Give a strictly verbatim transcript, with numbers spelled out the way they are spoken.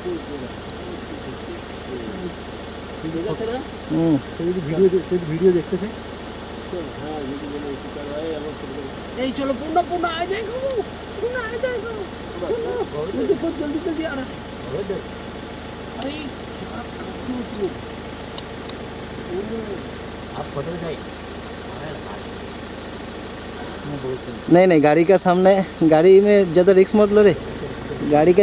हम्म video से video देखते थे। हाँ वीडियो में करवाए अब नहीं चलो पूर्ण पूर्ण आ जाएगा वो पूर्ण आ जाएगा पूर्ण बहुत जल्दी जल्दी आ रहा है। अरे आप फोटो दिखाइए। नहीं नहीं गाड़ी का सामने गाड़ी में ज़्यादा रिस्क मत लो रे गाड़ी का